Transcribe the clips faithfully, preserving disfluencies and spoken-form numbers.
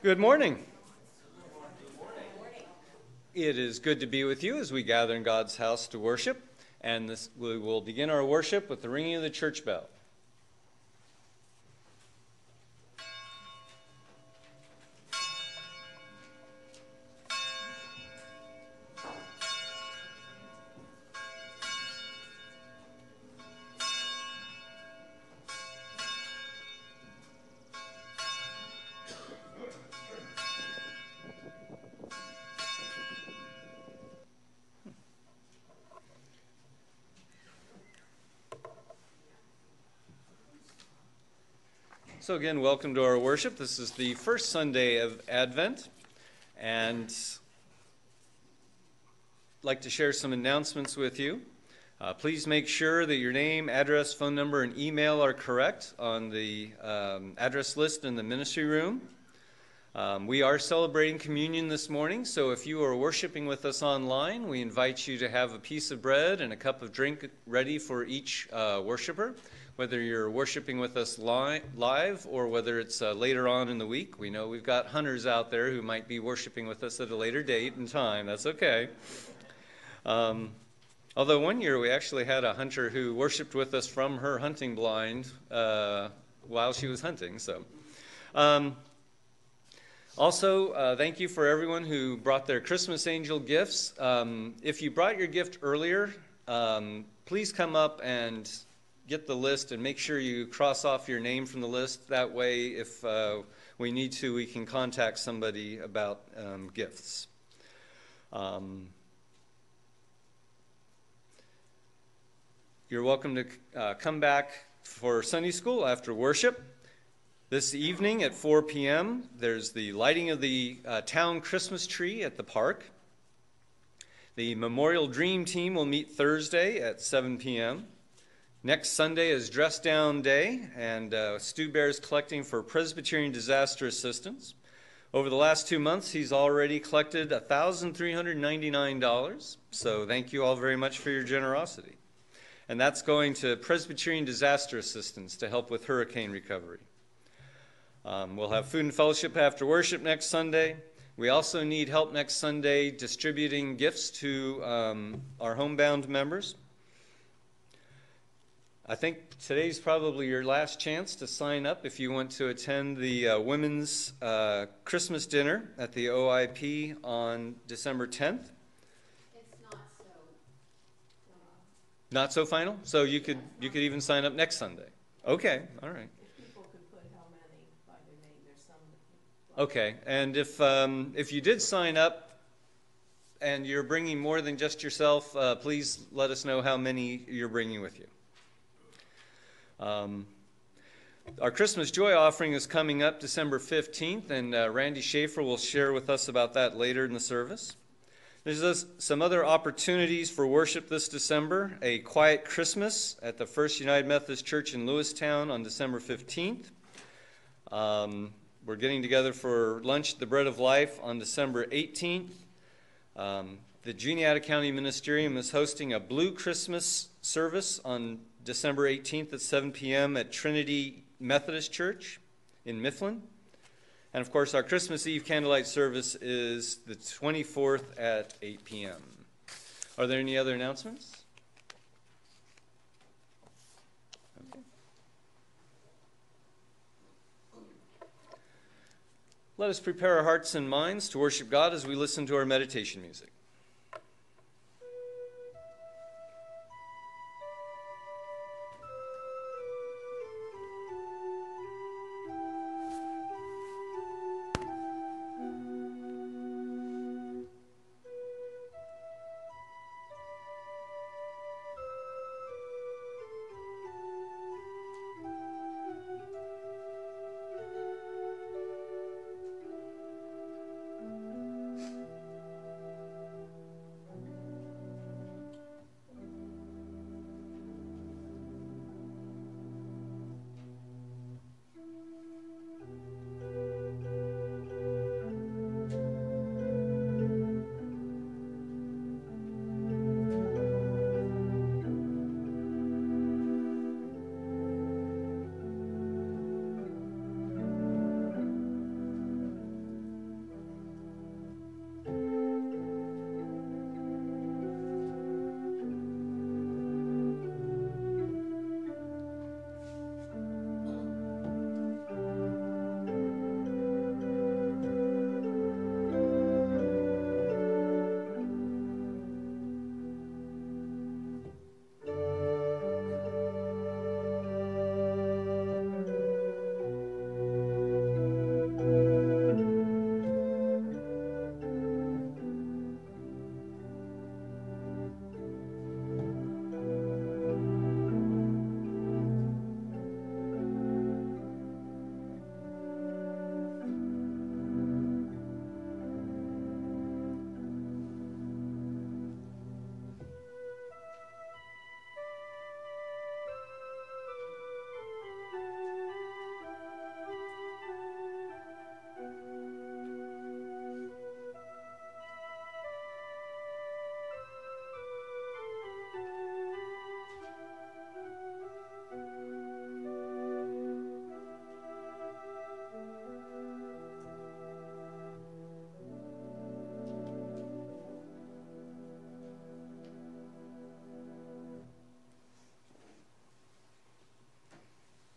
Good morning. It is good to be with you as we gather in God's house to worship, and this, we will begin our worship with the ringing of the church bell. So again, welcome to our worship. This is the first Sunday of Advent, and I'd like to share some announcements with you. Uh, please make sure that your name, address, phone number, and email are correct on the um, address list in the ministry room. Um, we are celebrating communion this morning, so if you are worshiping with us online, we invite you to have a piece of bread and a cup of drink ready for each uh, worshiper. Whether you're worshiping with us li- live or whether it's uh, later on in the week. We know we've got hunters out there who might be worshiping with us at a later date and time. That's okay. Um, although one year we actually had a hunter who worshiped with us from her hunting blind uh, while she was hunting. So, um, Also, uh, thank you for everyone who brought their Christmas angel gifts. Um, if you brought your gift earlier, um, please come up and get the list and make sure you cross off your name from the list. That way, if uh, we need to, we can contact somebody about um, gifts. Um, you're welcome to uh, come back for Sunday school after worship. This evening at four p.m., there's the lighting of the uh, town Christmas tree at the park. The Memorial Dream Team will meet Thursday at seven p.m. Next Sunday is Dress Down Day, and uh, Stu Bear is collecting for Presbyterian Disaster Assistance. Over the last two months, he's already collected one thousand three hundred ninety-nine dollars, so thank you all very much for your generosity. And that's going to Presbyterian Disaster Assistance to help with hurricane recovery. Um, we'll have food and fellowship after worship next Sunday. We also need help next Sunday distributing gifts to um, our homebound members. I think today's probably your last chance to sign up if you want to attend the uh, Women's uh, Christmas Dinner at the O I P on December tenth. It's not so final. Not so final? So you could you could even sign up next Sunday. Okay, all right. If people could put how many by their name, there's some that Okay, and if um, if you did sign up and you're bringing more than just yourself, uh, please let us know how many you're bringing with you. Um, our Christmas Joy offering is coming up December fifteenth, and uh, Randy Schaefer will share with us about that later in the service. There's uh, some other opportunities for worship this December. A quiet Christmas at the First United Methodist Church in Lewistown on December fifteenth. Um, we're getting together for lunch at the Bread of Life on December eighteenth. Um, the Juniata County Ministerium is hosting a Blue Christmas service on December eighteenth at seven p.m. at Trinity Methodist Church in Mifflin. And of course, our Christmas Eve candlelight service is the twenty-fourth at eight p.m. Are there any other announcements? Okay. Let us prepare our hearts and minds to worship God as we listen to our meditation music.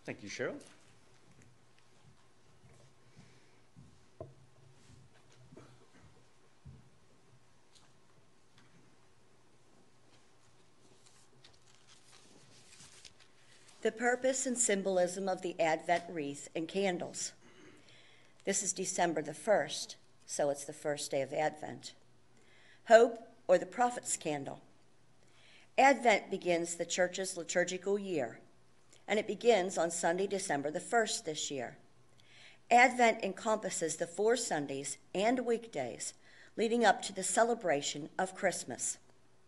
Thank you, Cheryl. The purpose and symbolism of the Advent wreath and candles. This is December the first, so it's the first day of Advent. Hope, or the prophet's candle. Advent begins the church's liturgical year, and it begins on Sunday, December the first this year. Advent encompasses the four Sundays and weekdays leading up to the celebration of Christmas.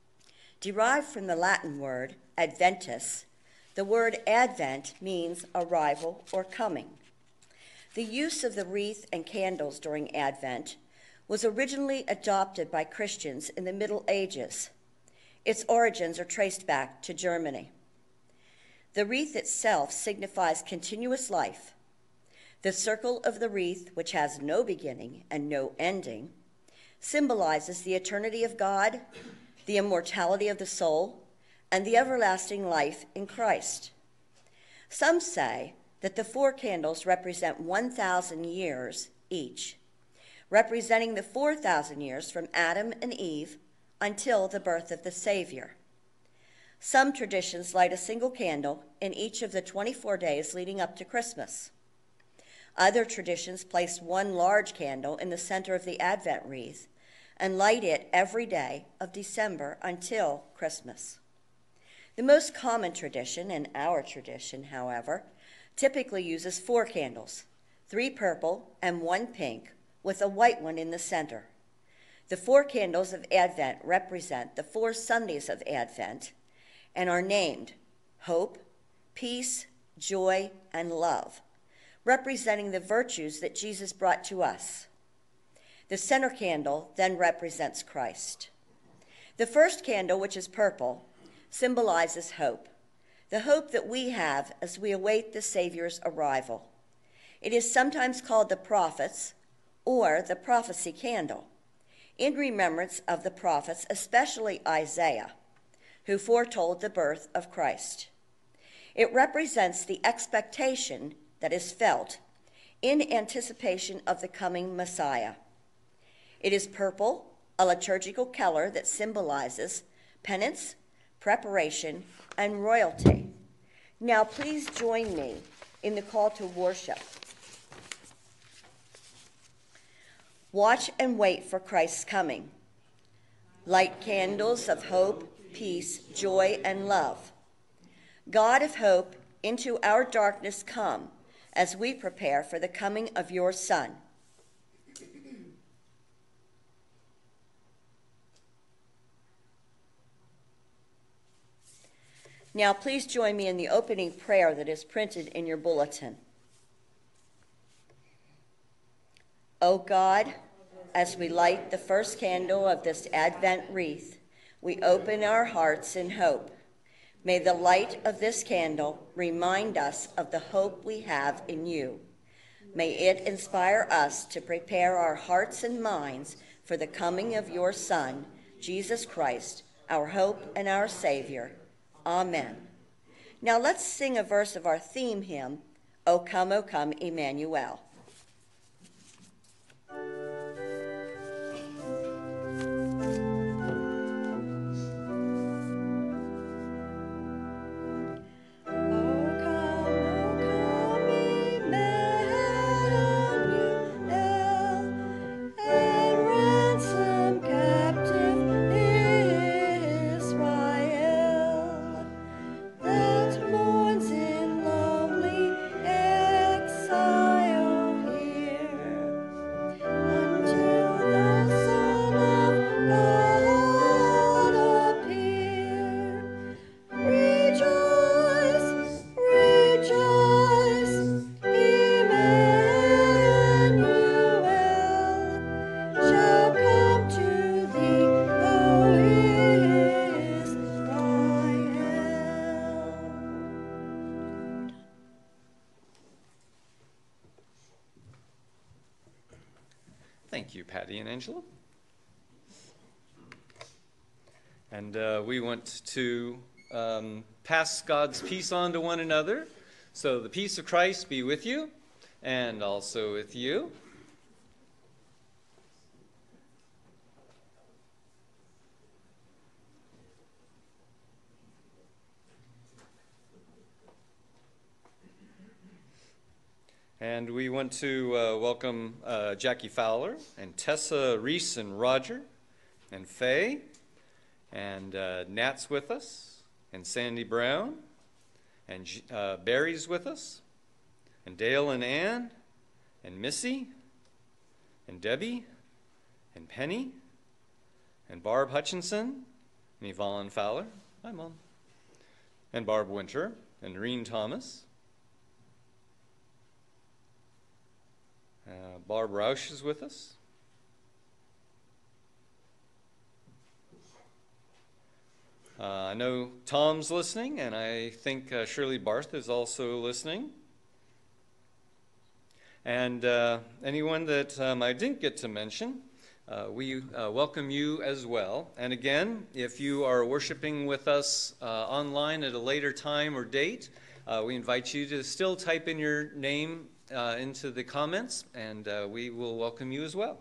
Derived from the Latin word adventus, the word Advent means arrival or coming. The use of the wreath and candles during Advent was originally adopted by Christians in the Middle Ages. Its origins are traced back to Germany. The wreath itself signifies continuous life. The circle of the wreath, which has no beginning and no ending, symbolizes the eternity of God, the immortality of the soul, and the everlasting life in Christ. Some say that the four candles represent one thousand years each, representing the four thousand years from Adam and Eve until the birth of the Savior. Some traditions light a single candle in each of the twenty-four days leading up to Christmas. Other traditions place one large candle in the center of the Advent wreath and light it every day of December until Christmas. The most common tradition, and our tradition, however, typically uses four candles, three purple and one pink, with a white one in the center. The four candles of Advent represent the four Sundays of Advent and are named Hope, Peace, Joy, and Love, representing the virtues that Jesus brought to us. The center candle then represents Christ. The first candle, which is purple, symbolizes hope, the hope that we have as we await the Savior's arrival. It is sometimes called the prophet's or the prophecy candle, in remembrance of the prophets, especially Isaiah, who foretold the birth of Christ. It represents the expectation that is felt in anticipation of the coming Messiah. It is purple, a liturgical color that symbolizes penance, preparation, and royalty. Now please join me in the call to worship. Watch and wait for Christ's coming. Light candles of hope, peace, joy, and love. God of hope, into our darkness come as we prepare for the coming of your Son. Now please join me in the opening prayer that is printed in your bulletin. O God, as we light the first candle of this Advent wreath, we open our hearts in hope. May the light of this candle remind us of the hope we have in you. May it inspire us to prepare our hearts and minds for the coming of your Son, Jesus Christ, our hope and our Savior. Amen. Now let's sing a verse of our theme hymn, O Come, O Come, Emmanuel. Thank you, Patty and Angela. And uh, we want to um, pass God's peace on to one another. So the peace of Christ be with you, and also with you. And we want to uh, welcome uh, Jackie Fowler and Tessa Reese and Roger and Faye, and uh, Nat's with us, and Sandy Brown, and uh, Barry's with us, and Dale and Ann, and Missy, and Debbie, and Penny, and Barb Hutchinson, and Yvonne Fowler, hi Mom, and Barb Winter, and Noreen Thomas. Uh, Barb Roush is with us. Uh, I know Tom's listening, and I think uh, Shirley Barth is also listening. And uh, anyone that um, I didn't get to mention, uh, we uh, welcome you as well. And again, if you are worshiping with us uh, online at a later time or date, uh, we invite you to still type in your name uh, into the comments, and uh, we will welcome you as well.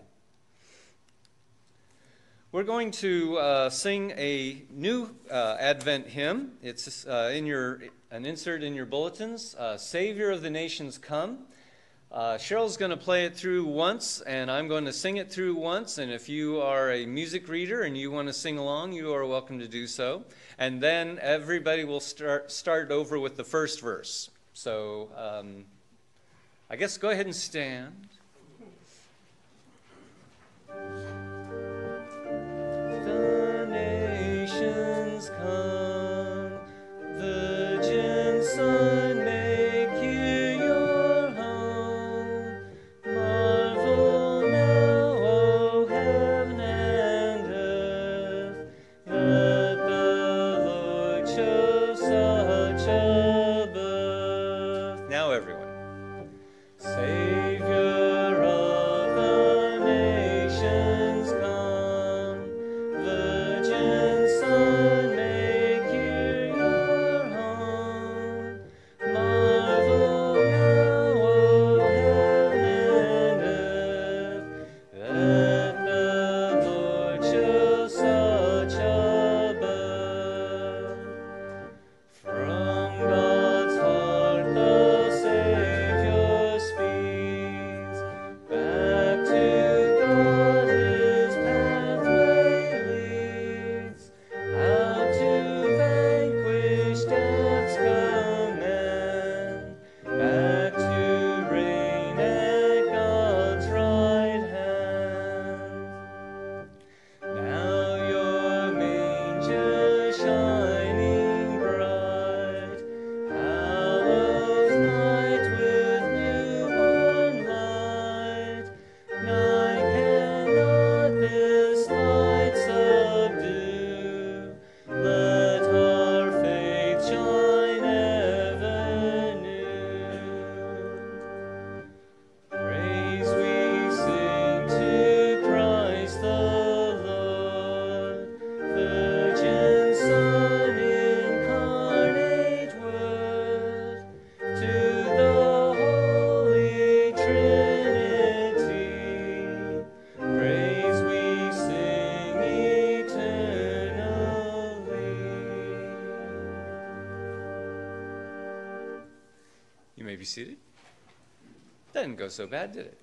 We're going to uh, sing a new uh, Advent hymn. It's uh, in your an insert in your bulletins. Uh, Savior of the Nations, Come. Uh, Cheryl's going to play it through once, and I'm going to sing it through once. And if you are a music reader and you want to sing along, you are welcome to do so. And then everybody will start start over with the first verse. So um, I guess go ahead and stand. The nations come, Virgin Son, make you your home. Marvel now, O heaven and earth, that the Lord chose such a birth. Now everyone. Savior of the nations, come, Virgin Son, make you your home. Marvel now, O heaven and earth, that the Lord chose such a birth. From God's heart the Savior speeds, back to God his pathway leads, out to vanquish death's command, back to reign at God's right hand. Now your manger shining bright, hallows night with newborn light. Night cannot this light subdue. Let our faith shine ever new. Praise we sing to Christ the Lord, Virgin Son, incarnate Word, to the Holy Trinity. Praise we sing eternally. You may be seated. Didn't go so bad, did it?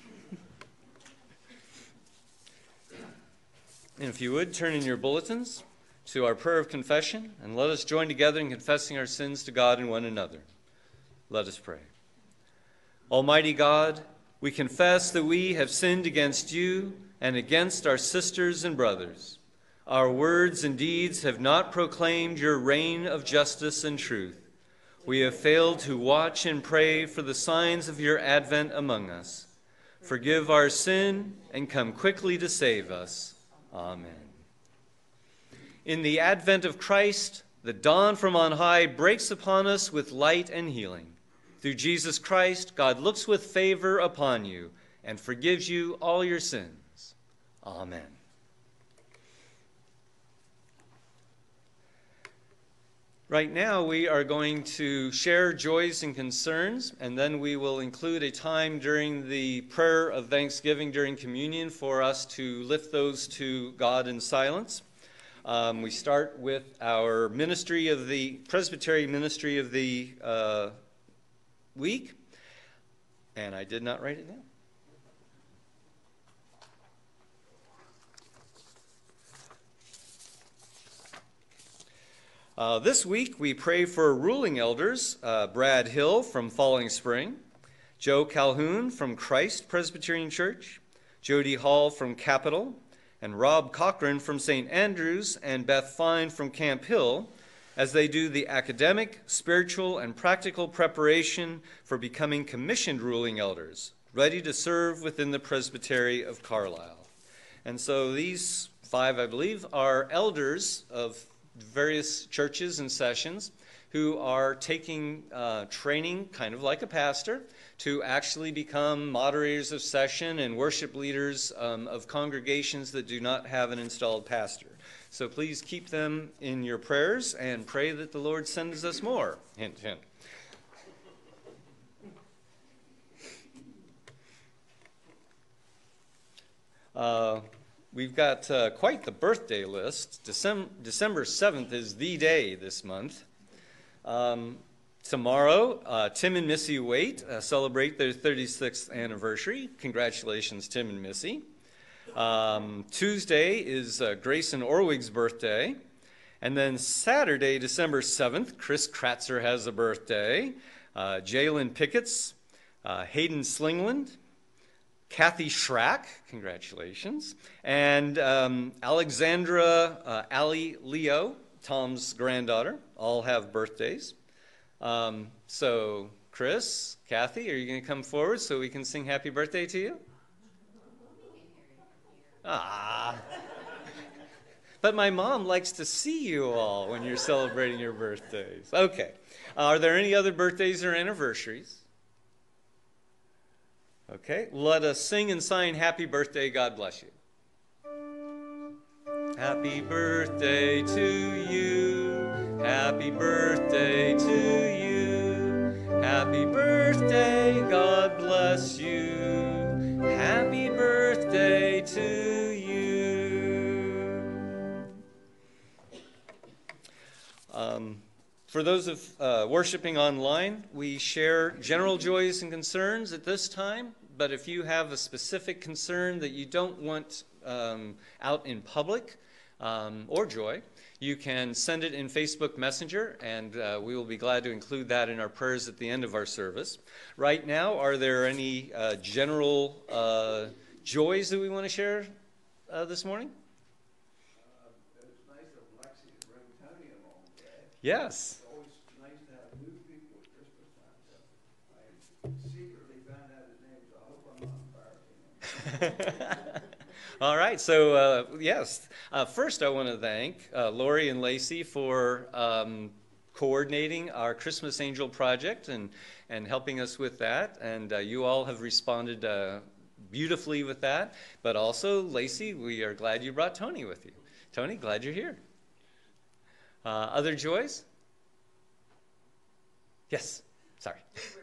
And if you would, turn in your bulletins to our prayer of confession, and let us join together in confessing our sins to God and one another. Let us pray. Almighty God, we confess that we have sinned against you and against our sisters and brothers. Our words and deeds have not proclaimed your reign of justice and truth. We have failed to watch and pray for the signs of your advent among us. Forgive our sin and come quickly to save us. Amen. In the advent of Christ, the dawn from on high breaks upon us with light and healing. Through Jesus Christ, God looks with favor upon you and forgives you all your sins. Amen. Right now, we are going to share joys and concerns, and then we will include a time during the prayer of thanksgiving during communion for us to lift those to God in silence. Um, we start with our ministry of the Presbyterian ministry of the uh, week, and I did not write it down. Uh, this week, we pray for ruling elders, uh, Brad Hill from Falling Spring, Joe Calhoun from Christ Presbyterian Church, Jody Hall from Capitol, and Rob Cochran from Saint Andrews, and Beth Fine from Camp Hill, as they do the academic, spiritual, and practical preparation for becoming commissioned ruling elders, ready to serve within the Presbytery of Carlisle. And so these five, I believe, are elders of various churches and sessions who are taking uh, training, kind of like a pastor, to actually become moderators of session and worship leaders um, of congregations that do not have an installed pastor. So please keep them in your prayers and pray that the Lord sends us more. Hint, hint. Uh, We've got uh, quite the birthday list. December, December seventh is the day this month. Um, tomorrow, uh, Tim and Missy Waite uh, celebrate their thirty-sixth anniversary. Congratulations, Tim and Missy. Um, Tuesday is uh, Grayson Orwig's birthday. And then Saturday, December seventh, Chris Kratzer has a birthday. Uh, Jalen Pickett's, uh, Hayden Slingland, Kathy Schrack, congratulations, and um, Alexandra uh, Allie Leo, Tom's granddaughter, all have birthdays. Um, so, Chris, Kathy, are you going to come forward so we can sing happy birthday to you? Ah. But my mom likes to see you all when you're celebrating your birthdays. Okay. Are there any other birthdays or anniversaries? Okay, let us sing and sign happy birthday, God bless you. Happy birthday to you, happy birthday to you, happy birthday, God bless you, happy birthday to you. Um, For those of uh, worshiping online, we share general joys and concerns at this time, but if you have a specific concern that you don't want um, out in public um, or joy, you can send it in Facebook Messenger, and uh, we will be glad to include that in our prayers at the end of our service. Right now, are there any uh, general uh, joys that we want to share uh, this morning? Uh, it's nice of Lexi to bring Tony along today. Yes. All right, so uh, yes, uh, first I want to thank uh, Lori and Lacey for um, coordinating our Christmas Angel project and, and helping us with that, and uh, you all have responded uh, beautifully with that, but also, Lacey, we are glad you brought Tony with you. Tony, glad you're here. Uh, other joys? Yes, sorry.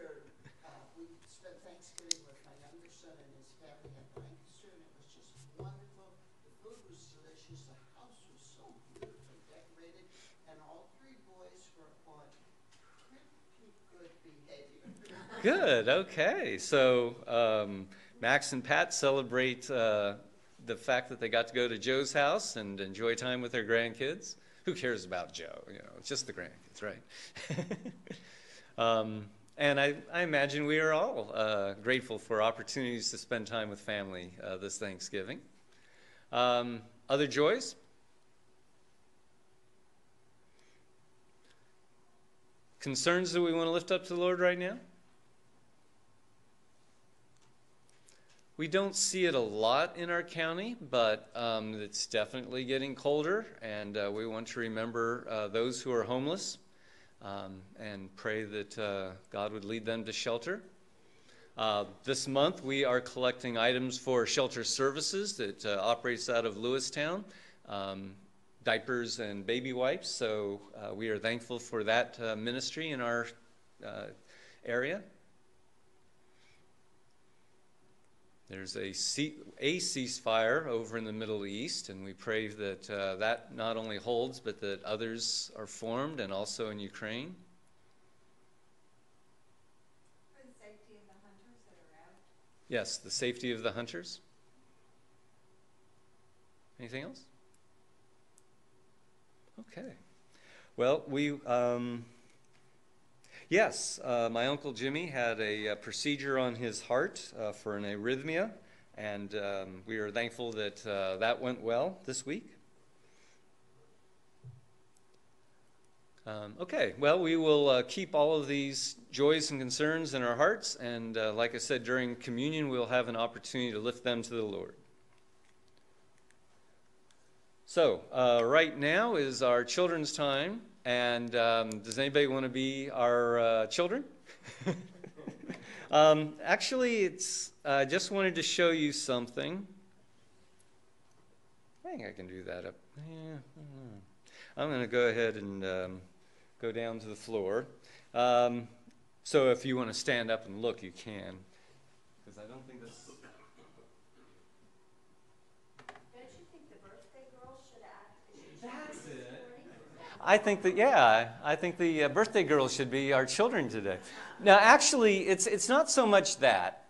Good, okay. So um, Max and Pat celebrate uh, the fact that they got to go to Joe's house and enjoy time with their grandkids. Who cares about Joe? You know, it's just the grandkids, right? um, and I, I imagine we are all uh, grateful for opportunities to spend time with family uh, this Thanksgiving. Um, other joys? Concerns that we want to lift up to the Lord right now? We don't see it a lot in our county, but um, it's definitely getting colder, and uh, we want to remember uh, those who are homeless um, and pray that uh, God would lead them to shelter. Uh, this month, we are collecting items for shelter services that uh, operates out of Lewistown. Um, diapers and baby wipes. So uh, we are thankful for that uh, ministry in our uh, area. There's a, ce- a ceasefire over in the Middle East, and we pray that uh, that not only holds, but that others are formed, and also in Ukraine. For the safety of the hunters that are out. Yes, the safety of the hunters. Anything else? Okay. Well, we, um, yes, uh, my Uncle Jimmy had a, a procedure on his heart uh, for an arrhythmia, and um, we are thankful that uh, that went well this week. Um, okay, well, we will uh, keep all of these joys and concerns in our hearts, and uh, like I said, during communion, we'll have an opportunity to lift them to the Lord. So, uh, right now is our children's time, and um, does anybody want to be our uh, children? um, actually, it's. I uh, just wanted to show you something. I think I can do that up. Yeah, I'm going to go ahead and um, go down to the floor. Um, so, if you want to stand up and look, you can, because I don't think that's. That's it. I think that, yeah, I think the uh, birthday girl should be our children today. Now, actually, it's it's not so much that.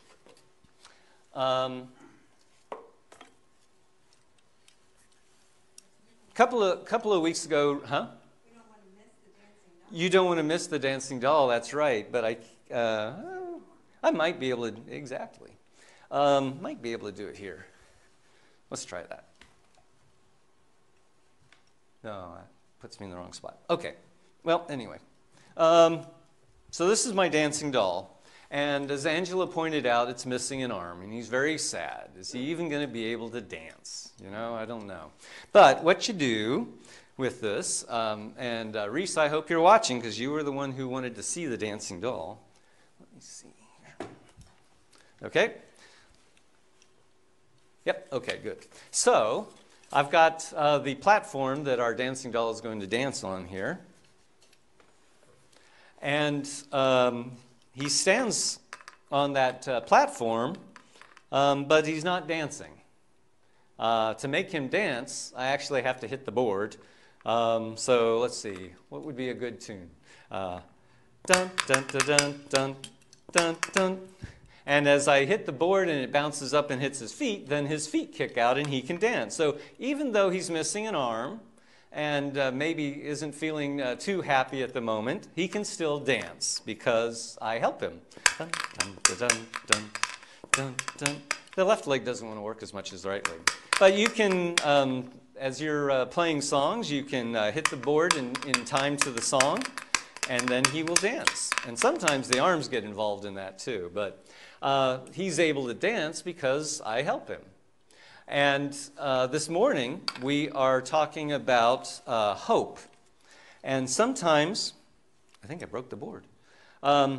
Um, couple of couple of weeks ago, huh? We don't want to miss the dancing doll. You don't want to miss the dancing doll. That's right. But I, uh, I might be able to exactly. Um, might be able to do it here. Let's try that. No, that puts me in the wrong spot. Okay. Well, anyway. Um, so this is my dancing doll. And as Angela pointed out, it's missing an arm. And he's very sad. Is he even going to be able to dance? You know, I don't know. But what you do with this, um, and uh, Reese, I hope you're watching because you were the one who wanted to see the dancing doll. Let me see here. Okay. Yep. Okay, good. So I've got uh, the platform that our dancing doll is going to dance on here. And um, he stands on that uh, platform, um, but he's not dancing. Uh, to make him dance, I actually have to hit the board. Um, so let's see, what would be a good tune? Uh, dun, dun, dun, dun, dun, dun, dun. And as I hit the board and it bounces up and hits his feet, then his feet kick out and he can dance. So even though he's missing an arm and uh, maybe isn't feeling uh, too happy at the moment, he can still dance because I help him. Dun, dun, dun, dun, dun, dun. The left leg doesn't want to work as much as the right leg. But you can, um, as you're uh, playing songs, you can uh, hit the board in, in time to the song, and then he will dance. And sometimes the arms get involved in that too. But Uh, he's able to dance because I help him. And uh, this morning, we are talking about uh, hope. And sometimes, I think I broke the board. Um,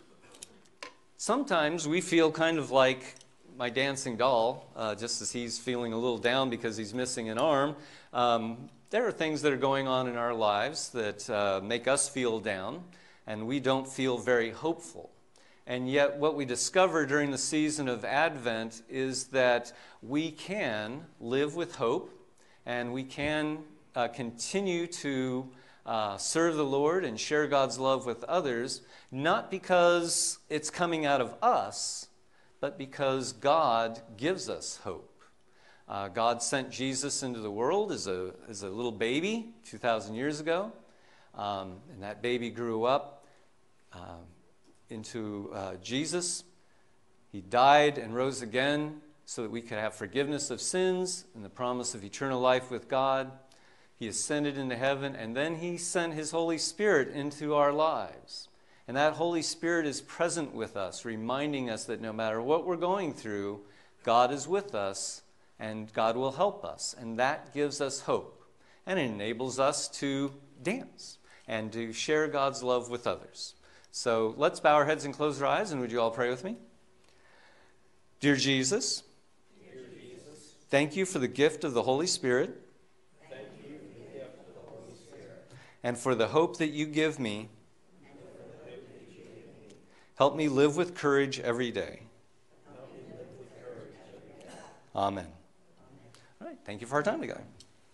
sometimes we feel kind of like my dancing doll, uh, just as he's feeling a little down because he's missing an arm. Um, there are things that are going on in our lives that uh, make us feel down, and we don't feel very hopeful. And yet what we discover during the season of Advent is that we can live with hope and we can uh, continue to uh, serve the Lord and share God's love with others, not because it's coming out of us, but because God gives us hope. Uh, God sent Jesus into the world as a, as a little baby two thousand years ago, um, and that baby grew up Um, into uh, Jesus. He died and rose again so that we could have forgiveness of sins and the promise of eternal life with God. He ascended into heaven, and then he sent his Holy Spirit into our lives. And that Holy Spirit is present with us, reminding us that no matter what we're going through, God is with us and God will help us. And that gives us hope and it enables us to dance and to share God's love with others. So let's bow our heads and close our eyes, and would you all pray with me? Dear Jesus, Dear Jesus, thank you for the gift of the Holy Spirit. Thank you and for the hope that you give me. Help me live with courage every day. Amen. All right, thank you for our time together.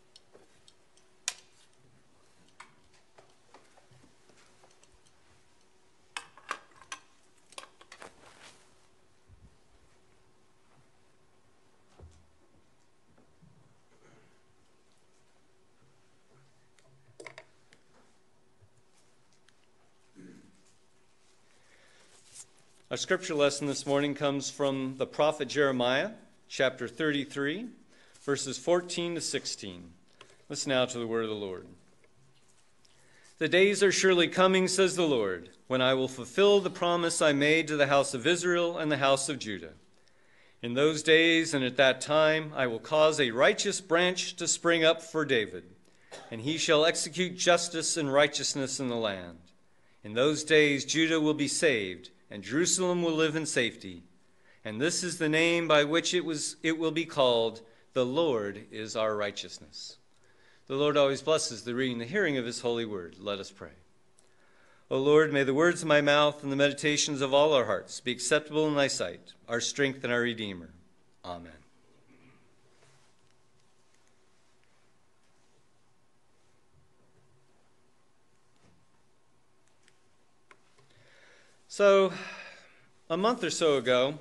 Our scripture lesson this morning comes from the prophet Jeremiah, chapter thirty-three, verses fourteen to sixteen. Listen now to the word of the Lord. The days are surely coming, says the Lord, when I will fulfill the promise I made to the house of Israel and the house of Judah. In those days and at that time I will cause a righteous branch to spring up for David, and he shall execute justice and righteousness in the land. In those days Judah will be saved, and Jerusalem will live in safety. And this is the name by which it was it will be called, the Lord is our righteousness. The Lord always blesses the reading and the hearing of his holy word. Let us pray. O Lord, may the words of my mouth and the meditations of all our hearts be acceptable in thy sight, our strength and our Redeemer. Amen. So, a month or so ago,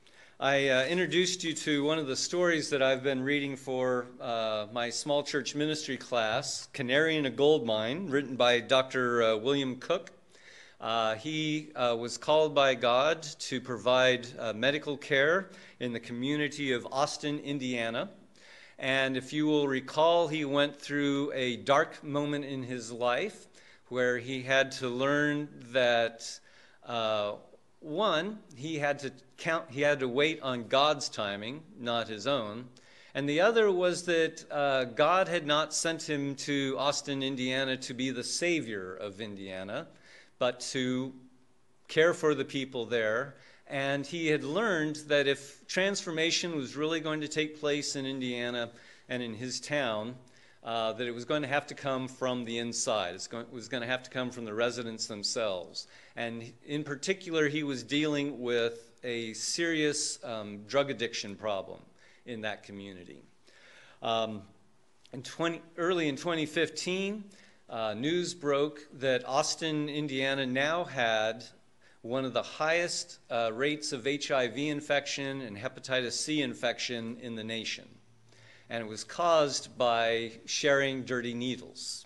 I uh, introduced you to one of the stories that I've been reading for uh, my small church ministry class, Canary in a Gold Mine, written by Doctor Uh, William Cook. Uh, he uh, was called by God to provide uh, medical care in the community of Austin, Indiana. And if you will recall, he went through a dark moment in his life where he had to learn that Uh, one, he had to count, he had to wait on God's timing, not his own. And the other was that uh, God had not sent him to Austin, Indiana to be the savior of Indiana, but to care for the people there. And he had learned that if transformation was really going to take place in Indiana and in his town, Uh, that it was going to have to come from the inside. It's going, it was going to have to come from the residents themselves. And in particular, he was dealing with a serious um, drug addiction problem in that community. Um, in twenty, early in twenty fifteen, uh, news broke that Austin, Indiana now had one of the highest uh, rates of H I V infection and hepatitis C infection in the nation. And it was caused by sharing dirty needles.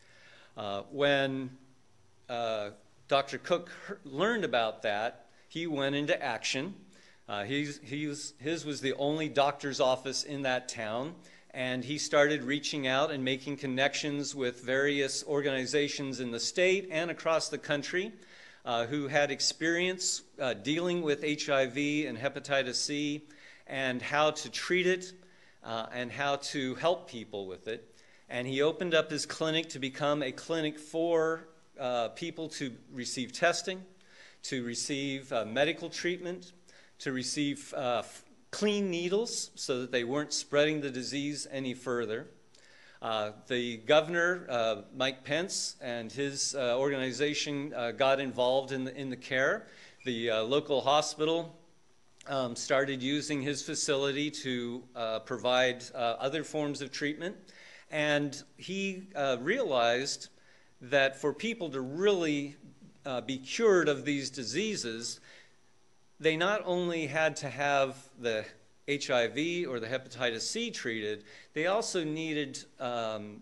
Uh, when uh, Doctor Cook learned about that, he went into action. Uh, he's, he was, his was the only doctor's office in that town, and he started reaching out and making connections with various organizations in the state and across the country uh, who had experience uh, dealing with H I V and hepatitis C and how to treat it, Uh, and how to help people with it. And he opened up his clinic to become a clinic for uh, people to receive testing, to receive uh, medical treatment, to receive uh, clean needles so that they weren't spreading the disease any further. Uh, the governor, uh, Mike Pence, and his uh, organization uh, got involved in the, in the care. The uh, local hospital Um, started using his facility to uh, provide uh, other forms of treatment. And he uh, realized that for people to really uh, be cured of these diseases, they not only had to have the H I V or the hepatitis C treated, they also needed um,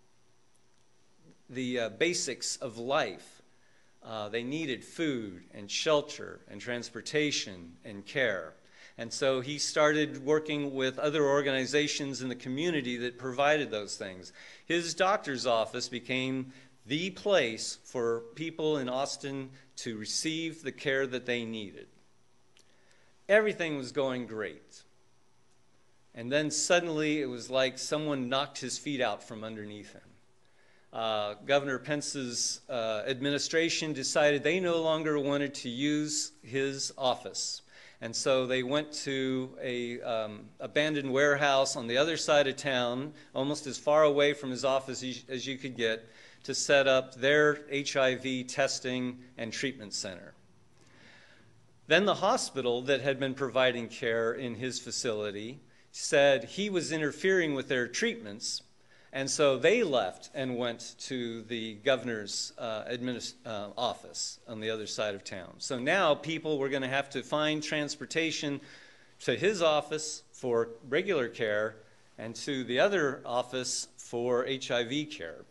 the uh, basics of life. Uh, they needed food and shelter and transportation and care. And so he started working with other organizations in the community that provided those things. His doctor's office became the place for people in Austin to receive the care that they needed. Everything was going great. And then suddenly it was like someone knocked his feet out from underneath him. Uh, Governor Pence's uh, administration decided they no longer wanted to use his office. And so they went to a um, abandoned warehouse on the other side of town, almost as far away from his office as you could get, to set up their H I V testing and treatment center. Then the hospital that had been providing care in his facility said he was interfering with their treatments, and so they left and went to the governor's uh, administ- uh, office on the other side of town. So now people were going to have to find transportation to his office for regular care and to the other office for H I V care.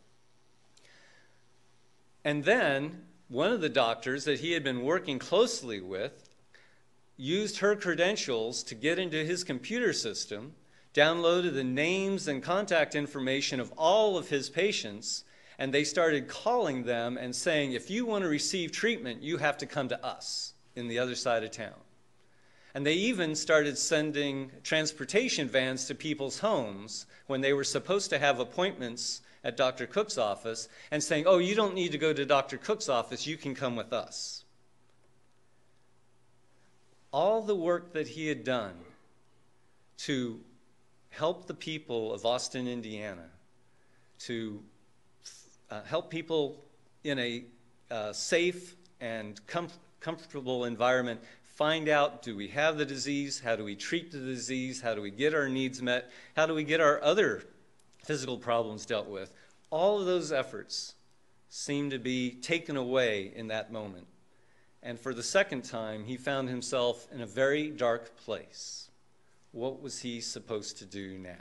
And then one of the doctors that he had been working closely with used her credentials to get into his computer system, downloaded the names and contact information of all of his patients, and they started calling them and saying, if you want to receive treatment, you have to come to us in the other side of town. And they even started sending transportation vans to people's homes when they were supposed to have appointments at Doctor Cook's office, and saying, oh, you don't need to go to Doctor Cook's office, you can come with us. All the work that he had done to help the people of Austin, Indiana, to uh, help people in a uh, safe and com- comfortable environment find out, do we have the disease? How do we treat the disease? How do we get our needs met? How do we get our other physical problems dealt with? All of those efforts seem to be taken away in that moment. And for the second time, he found himself in a very dark place. What was he supposed to do now?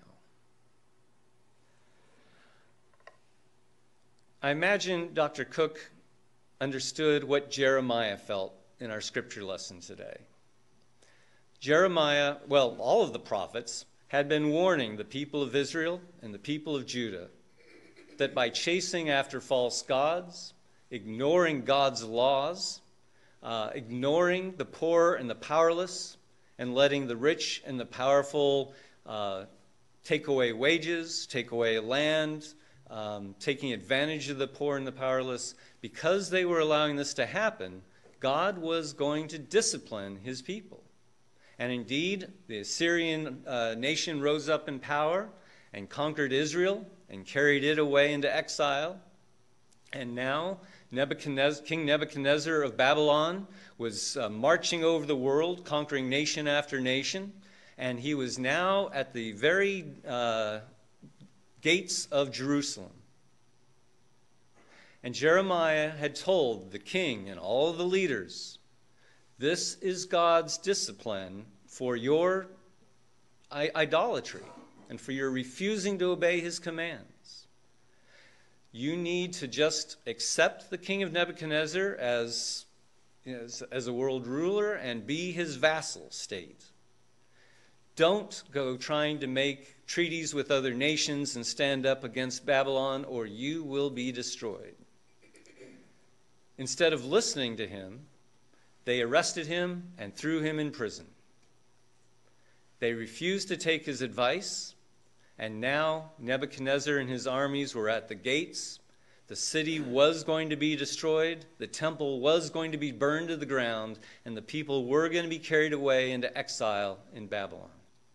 I imagine Doctor Cook understood what Jeremiah felt in our scripture lesson today. Jeremiah, well, all of the prophets, had been warning the people of Israel and the people of Judah that by chasing after false gods, ignoring God's laws, uh, ignoring the poor and the powerless, and letting the rich and the powerful uh, take away wages, take away land, um, taking advantage of the poor and the powerless, because they were allowing this to happen, God was going to discipline his people. And indeed, the Assyrian uh, nation rose up in power and conquered Israel and carried it away into exile. And now Nebuchadnezzar, King Nebuchadnezzar of Babylon was uh, marching over the world, conquering nation after nation. And he was now at the very uh, gates of Jerusalem. And Jeremiah had told the king and all the leaders, this is God's discipline for your idolatry and for your refusing to obey his commands. You need to just accept the king of Nebuchadnezzar as, as, as a world ruler and be his vassal state. Don't go trying to make treaties with other nations and stand up against Babylon, or you will be destroyed. Instead of listening to him, they arrested him and threw him in prison. They refused to take his advice, and now Nebuchadnezzar and his armies were at the gates. The city was going to be destroyed, the temple was going to be burned to the ground, and the people were going to be carried away into exile in Babylon.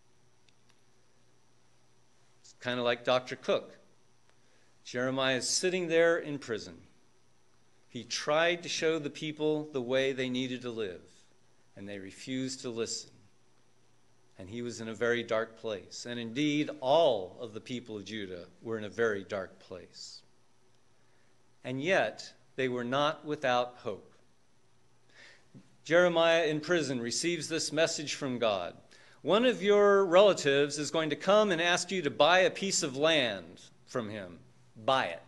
It's kind of like Doctor Cook. Jeremiah is sitting there in prison. He tried to show the people the way they needed to live, and they refused to listen. And he was in a very dark place. And indeed, all of the people of Judah were in a very dark place. And yet, they were not without hope. Jeremiah in prison receives this message from God. One of your relatives is going to come and ask you to buy a piece of land from him. Buy it.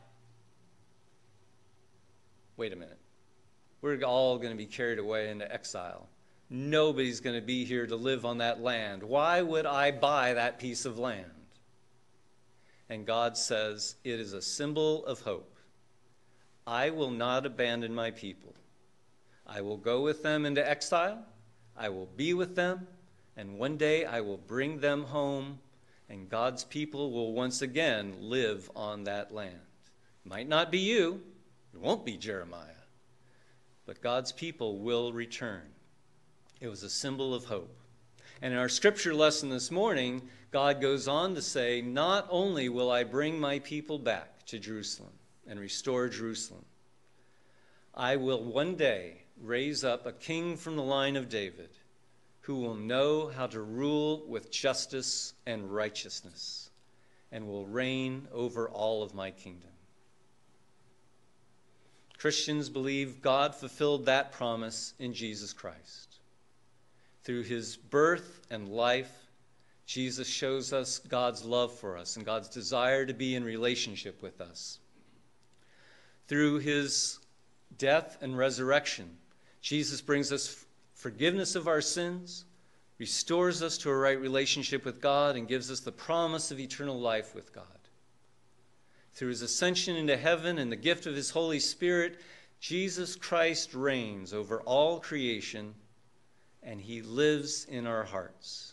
Wait a minute. We're all going to be carried away into exile. Nobody's going to be here to live on that land. Why would I buy that piece of land? And God says, it is a symbol of hope. I will not abandon my people. I will go with them into exile. I will be with them. And one day I will bring them home. And God's people will once again live on that land. It might not be you. It won't be Jeremiah. But God's people will return. It was a symbol of hope. And in our scripture lesson this morning, God goes on to say, not only will I bring my people back to Jerusalem and restore Jerusalem, I will one day raise up a king from the line of David who will know how to rule with justice and righteousness and will reign over all of my kingdom. Christians believe God fulfilled that promise in Jesus Christ. Through his birth and life, Jesus shows us God's love for us and God's desire to be in relationship with us. Through his death and resurrection, Jesus brings us forgiveness of our sins, restores us to a right relationship with God, and gives us the promise of eternal life with God. Through his ascension into heaven and the gift of his Holy Spirit, Jesus Christ reigns over all creation, and he lives in our hearts.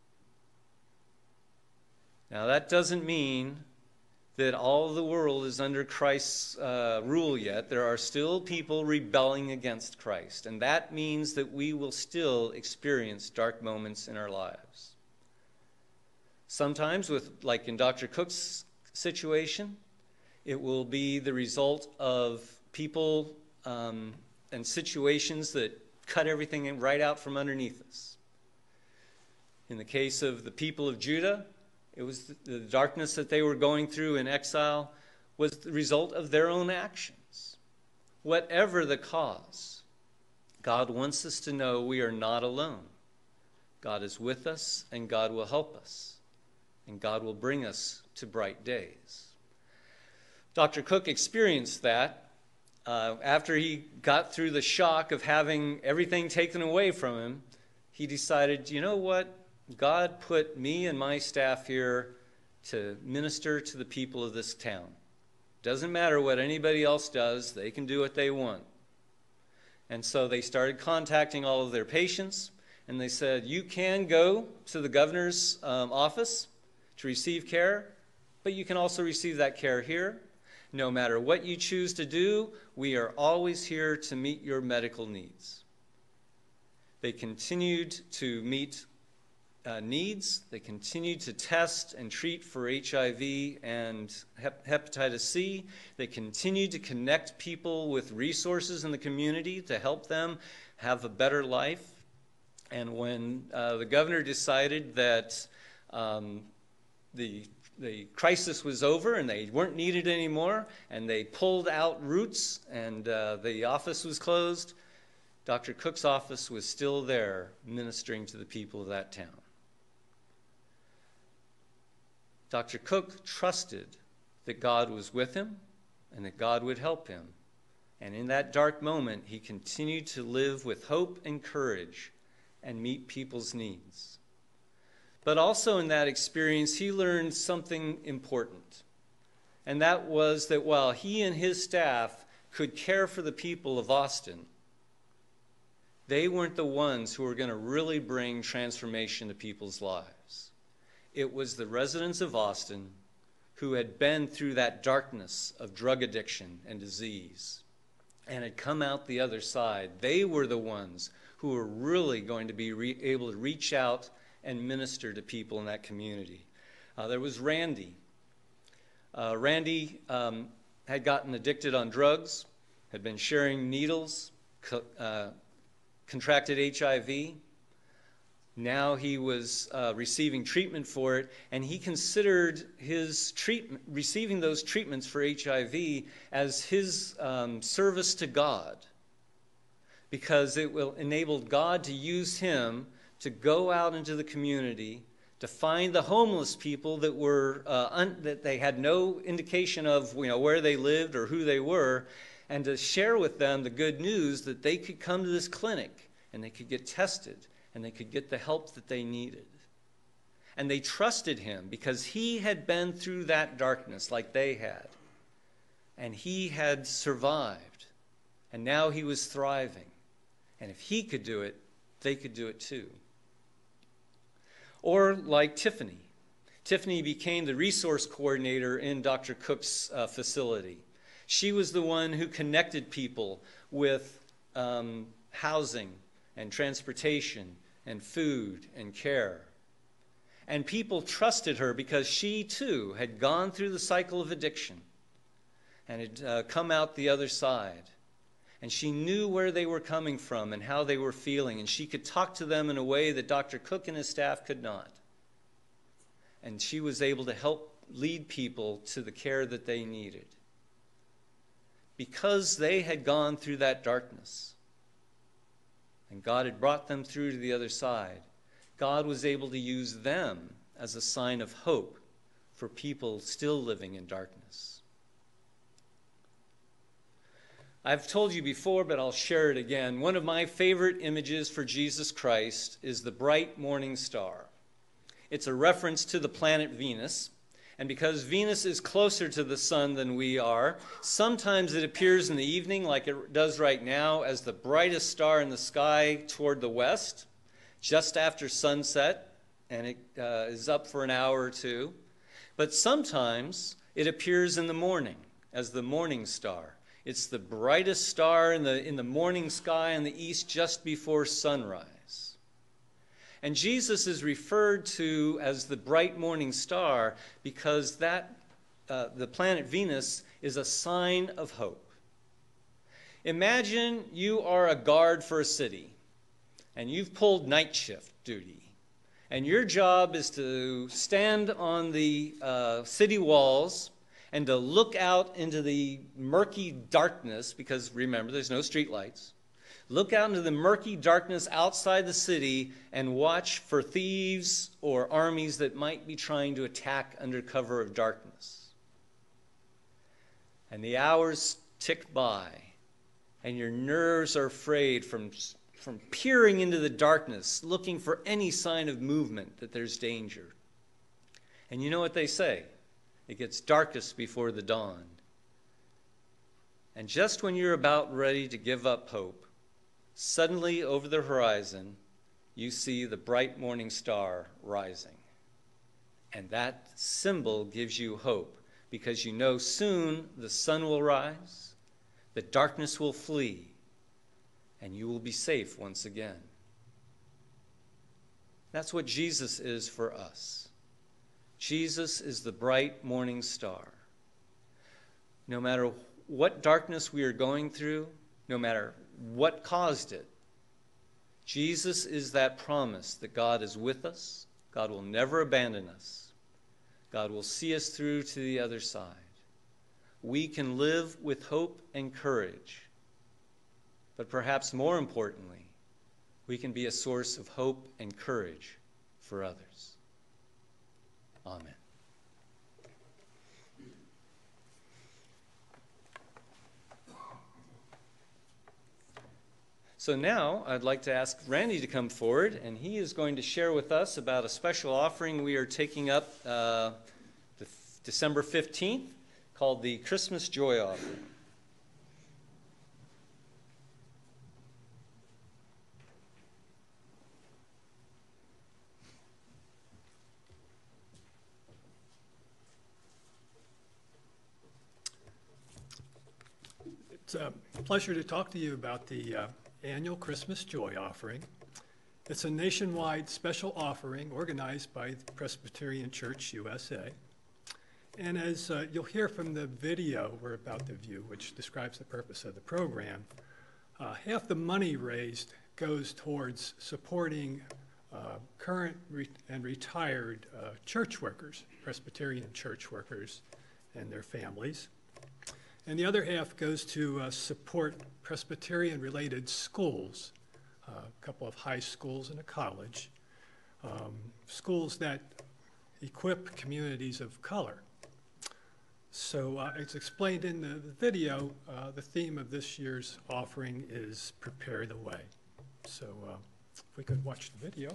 Now, that doesn't mean that all the world is under Christ's uh, rule yet. There are still people rebelling against Christ, and that means that we will still experience dark moments in our lives. Sometimes, with like in Doctor Cook's situation, it will be the result of people um, and situations that cut everything right out from underneath us. In the case of the people of Judah, it was the, the darkness that they were going through in exile was the result of their own actions. Whatever the cause, God wants us to know we are not alone. God is with us, and God will help us, and God will bring us to bright days. Doctor Cook experienced that uh, after he got through the shock of having everything taken away from him. He decided, you know what? God put me and my staff here to minister to the people of this town. Doesn't matter what anybody else does, they can do what they want. And so they started contacting all of their patients, and they said, you can go to the governor's um, office to receive care, but you can also receive that care here. No matter what you choose to do, we are always here to meet your medical needs. They continued to meet uh, needs. They continued to test and treat for H I V and hep- hepatitis C. They continued to connect people with resources in the community to help them have a better life. And when uh, the governor decided that um, the the crisis was over and they weren't needed anymore, and they pulled out roots, and uh, the office was closed, Doctor Cook's office was still there ministering to the people of that town. Doctor Cook trusted that God was with him and that God would help him. And in that dark moment, he continued to live with hope and courage and meet people's needs. But also in that experience, he learned something important. And that was that while he and his staff could care for the people of Austin, they weren't the ones who were going to really bring transformation to people's lives. It was the residents of Austin who had been through that darkness of drug addiction and disease and had come out the other side. They were the ones who were really going to be re- able to reach out and minister to people in that community. Uh, there was Randy. Uh, Randy um, had gotten addicted on drugs, had been sharing needles, co- uh, contracted H I V. Now he was uh, receiving treatment for it, and he considered his treatment, receiving those treatments for H I V as his um, service to God, because it will enable God to use him to go out into the community to find the homeless people that were uh, un- that they had no indication of, you know, where they lived or who they were, and to share with them the good news that they could come to this clinic and they could get tested and they could get the help that they needed. And they trusted him because he had been through that darkness like they had, and he had survived, and now he was thriving. And if he could do it, they could do it too. Or like Tiffany. Tiffany became the resource coordinator in Doctor Cook's uh, facility. She was the one who connected people with um, housing and transportation and food and care. And people trusted her because she too had gone through the cycle of addiction and had uh, come out the other side. And she knew where they were coming from and how they were feeling, and she could talk to them in a way that Doctor Cook and his staff could not. And she was able to help lead people to the care that they needed. Because they had gone through that darkness, and God had brought them through to the other side, God was able to use them as a sign of hope for people still living in darkness. I've told you before, but I'll share it again. One of my favorite images for Jesus Christ is the bright morning star. It's a reference to the planet Venus, and because Venus is closer to the sun than we are, sometimes it appears in the evening, like it does right now, as the brightest star in the sky toward the west, just after sunset, and it uh, is up for an hour or two. But sometimes it appears in the morning as the morning star. It's the brightest star in the, in the morning sky in the east just before sunrise. And Jesus is referred to as the bright morning star because that uh, the planet Venus is a sign of hope. Imagine you are a guard for a city, and you've pulled night shift duty, and your job is to stand on the uh, city walls and to look out into the murky darkness, because remember, there's no street lights. Look out into the murky darkness outside the city and watch for thieves or armies that might be trying to attack under cover of darkness. And the hours tick by, and your nerves are frayed from from peering into the darkness, looking for any sign of movement that there's danger. And you know what they say? It gets darkest before the dawn. And just when you're about ready to give up hope, suddenly over the horizon, you see the bright morning star rising. And that symbol gives you hope, because you know soon the sun will rise, the darkness will flee, and you will be safe once again. That's what Jesus is for us. Jesus is the bright morning star. No matter what darkness we are going through, no matter what caused it, Jesus is that promise that God is with us, God will never abandon us, God will see us through to the other side. We can live with hope and courage. But perhaps more importantly, we can be a source of hope and courage for others. Amen. So now I'd like to ask Randy to come forward, and he is going to share with us about a special offering we are taking up uh, the December fifteenth called the Christmas Joy Offering. It's a pleasure to talk to you about the uh, annual Christmas Joy Offering. It's a nationwide special offering organized by the Presbyterian Church U S A. And as uh, you'll hear from the video we're about to view, which describes the purpose of the program, uh, half the money raised goes towards supporting uh, current re and retired uh, church workers, Presbyterian church workers and their families. And the other half goes to uh, support Presbyterian-related schools, uh, a couple of high schools and a college, um, schools that equip communities of color. So uh, as explained in the, the video, uh, the theme of this year's offering is Prepare the Way. So uh, if we could watch the video.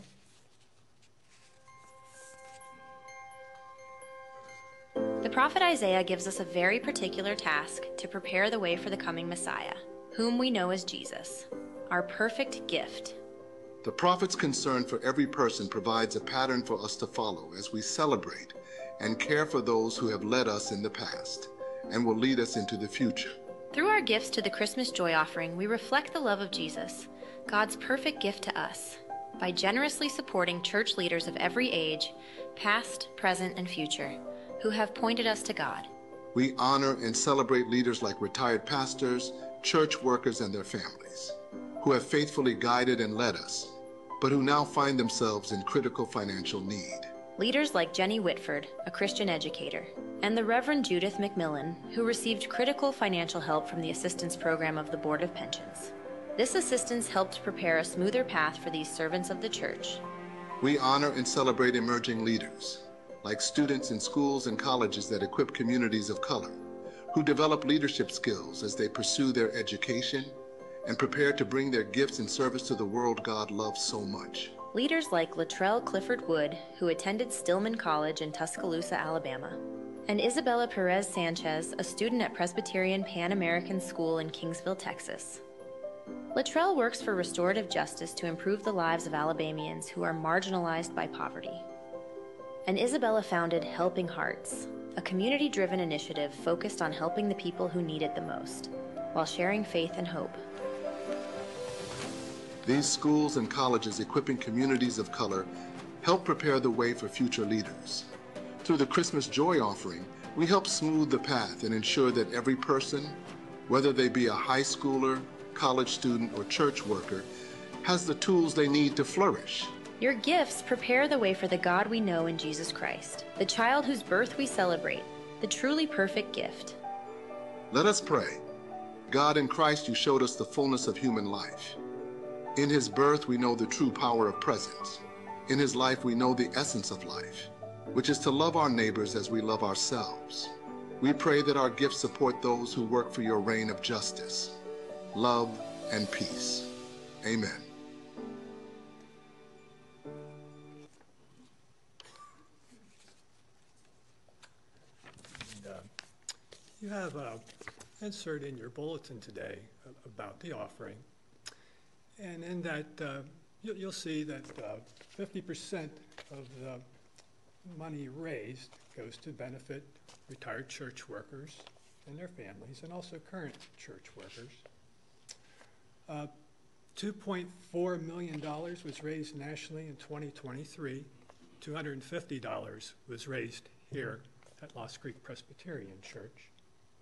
The prophet Isaiah gives us a very particular task to prepare the way for the coming Messiah, whom we know as Jesus, our perfect gift. The prophet's concern for every person provides a pattern for us to follow as we celebrate and care for those who have led us in the past and will lead us into the future. Through our gifts to the Christmas Joy Offering, we reflect the love of Jesus, God's perfect gift to us, by generously supporting church leaders of every age, past, present, and future, who have pointed us to God. We honor and celebrate leaders like retired pastors, church workers, and their families, who have faithfully guided and led us, but who now find themselves in critical financial need. Leaders like Jenny Whitford, a Christian educator, and the Reverend Judith McMillan, who received critical financial help from the assistance program of the Board of Pensions. This assistance helped prepare a smoother path for these servants of the church. We honor and celebrate emerging leaders, like students in schools and colleges that equip communities of color, who develop leadership skills as they pursue their education and prepare to bring their gifts and service to the world God loves so much. Leaders like Latrell Clifford Wood, who attended Stillman College in Tuscaloosa, Alabama, and Isabella Perez Sanchez, a student at Presbyterian Pan American School in Kingsville, Texas. Latrell works for restorative justice to improve the lives of Alabamians who are marginalized by poverty. And Isabella founded Helping Hearts, a community-driven initiative focused on helping the people who need it the most, while sharing faith and hope. These schools and colleges equipping communities of color help prepare the way for future leaders. Through the Christmas Joy Offering, we help smooth the path and ensure that every person, whether they be a high schooler, college student, or church worker, has the tools they need to flourish. Your gifts prepare the way for the God we know in Jesus Christ, the child whose birth we celebrate, the truly perfect gift. Let us pray. God, in Christ, you showed us the fullness of human life. In his birth, we know the true power of presence. In his life, we know the essence of life, which is to love our neighbors as we love ourselves. We pray that our gifts support those who work for your reign of justice, love, and peace. Amen. And, uh, you have an insert in your bulletin today about the offering. And in that, uh, you, you'll see that uh, fifty percent of the money raised goes to benefit retired church workers and their families, and also current church workers. Uh, two point four million dollars was raised nationally in twenty twenty-three. two hundred fifty dollars was raised here at Lost Creek Presbyterian Church.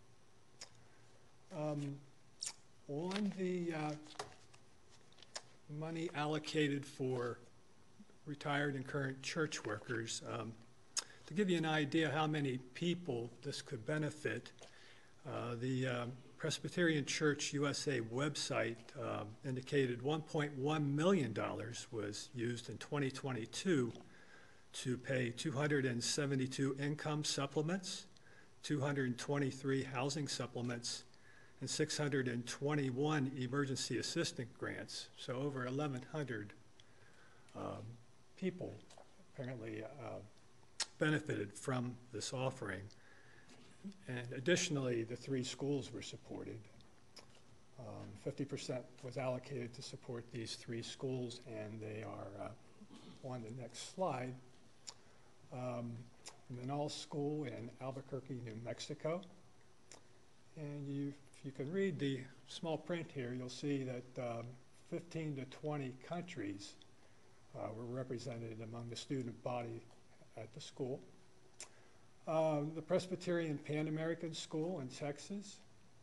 Um, on the uh, money allocated for retired and current church workers, um, to give you an idea how many people this could benefit, uh, the um, Presbyterian Church U S A website uh, indicated one point one million dollars was used in twenty twenty-two to pay two hundred seventy-two income supplements, two hundred twenty-three housing supplements, and six hundred twenty-one emergency assistance grants. So over eleven hundred um, people apparently uh, benefited from this offering. And additionally, the three schools were supported. Um, fifty percent was allocated to support these three schools, and they are uh, on the next slide. Um, Manal School in Albuquerque, New Mexico. And you, if you can read the small print here, you'll see that um, fifteen to twenty countries uh, were represented among the student body at the school. Uh, the Presbyterian Pan American School in Texas.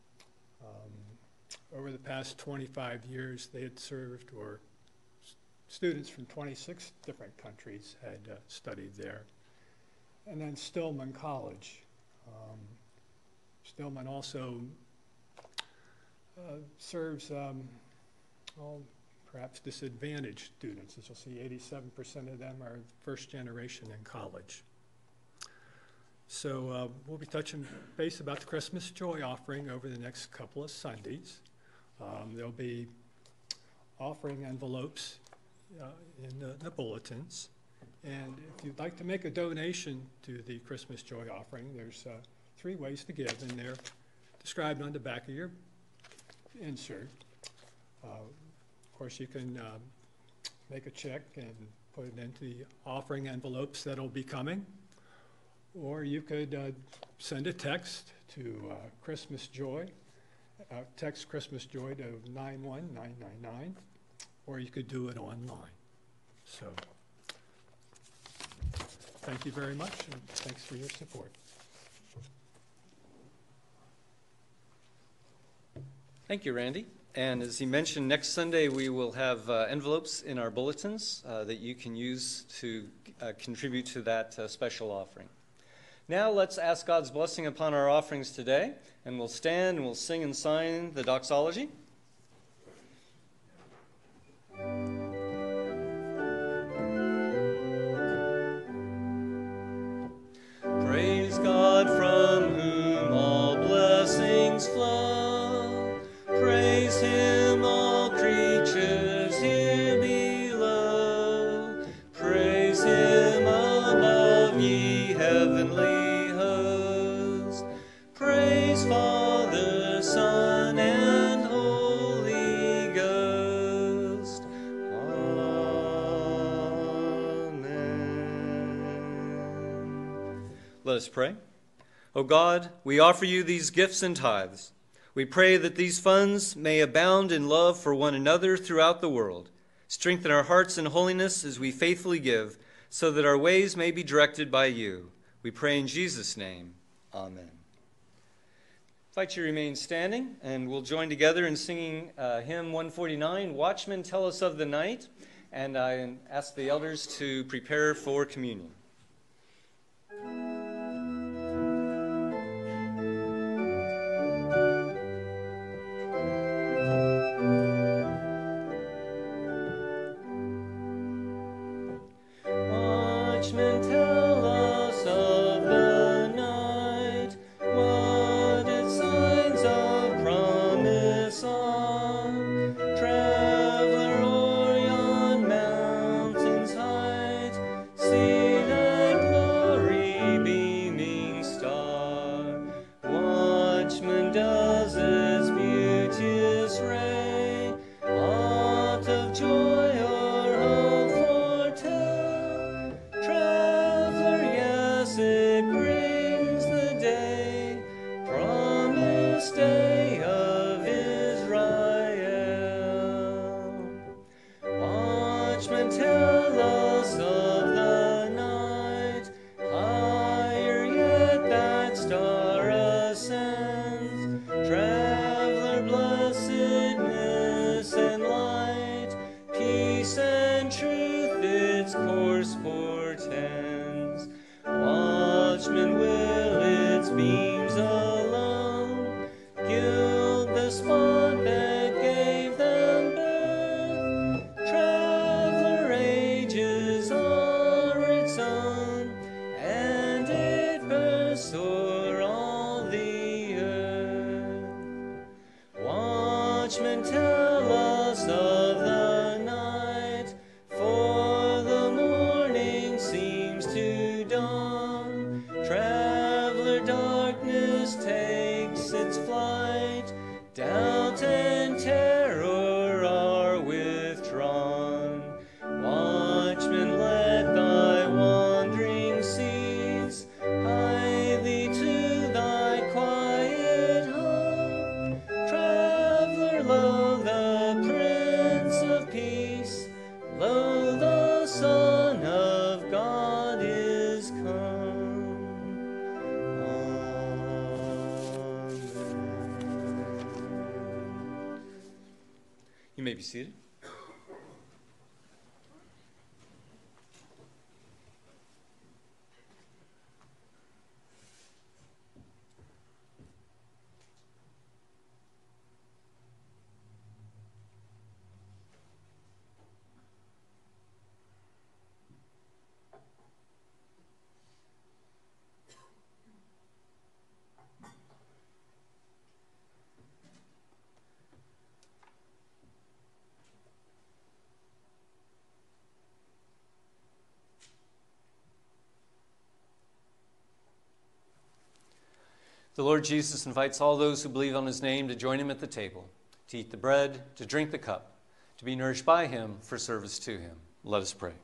Um, over the past twenty-five years, they had served, or students from twenty-six different countries had uh, studied there. And then Stillman College. Um, Stillman also uh, serves um, well, perhaps disadvantaged students. As you'll see, eighty-seven percent of them are first generation in college. So uh, we'll be touching base about the Christmas Joy Offering over the next couple of Sundays. Um, there'll be offering envelopes uh, in the, the bulletins. And if you'd like to make a donation to the Christmas Joy Offering, there's uh, three ways to give, and they're described on the back of your insert. Uh, of course, you can um, make a check and put it into the offering envelopes that'll be coming. Or you could uh, send a text to uh, Christmas Joy, uh, text Christmas Joy to nine one nine nine nine, or you could do it online. So thank you very much, and thanks for your support. Thank you, Randy. And as he mentioned, next Sunday we will have uh, envelopes in our bulletins uh, that you can use to uh, contribute to that uh, special offering. Now let's ask God's blessing upon our offerings today, and we'll stand and we'll sing and sign the doxology. Praise God from whom all blessings flow. Praise him, all creatures here below. Praise him above, ye heavenly hosts. Praise Father, Son, and Holy Ghost. Amen. Let us pray. O God, we offer you these gifts and tithes. We pray that these funds may abound in love for one another throughout the world. Strengthen our hearts in holiness as we faithfully give, so that our ways may be directed by you. We pray in Jesus' name. Amen. I invite you to remain standing, and we'll join together in singing uh, hymn one forty-nine, Watchmen Tell Us of the Night, and I ask the elders to prepare for communion. Watchmen tell us of the night, what its signs of promise are. Traveler o'er yon mountain's height, see that glory beaming star. Watchman, does its beauteous ray aught of joy or hope foretell? Traveler, yes, it brings the day, promised day of Israel. Watchmen, tell us of the night, higher yet that star ascends. Traveler, blessedness and light, peace and truth its course portends. Watchmen, will its beams alone gild the spot that gave them birth? Traveler, ages are its own, and it bursts o'er all the earth. Watchmen, tell us of the night, for the morning seems to dawn. Traveler, darkness takes its flight, doubt and terror are withdrawn. Watchman, let thy wandering cease, hie thee to thy quiet home. Traveler, lo, the Prince of Peace, lo, the Son of God is come. Amen. You may be seated. The Lord Jesus invites all those who believe on his name to join him at the table, to eat the bread, to drink the cup, to be nourished by him for service to him. Let us pray.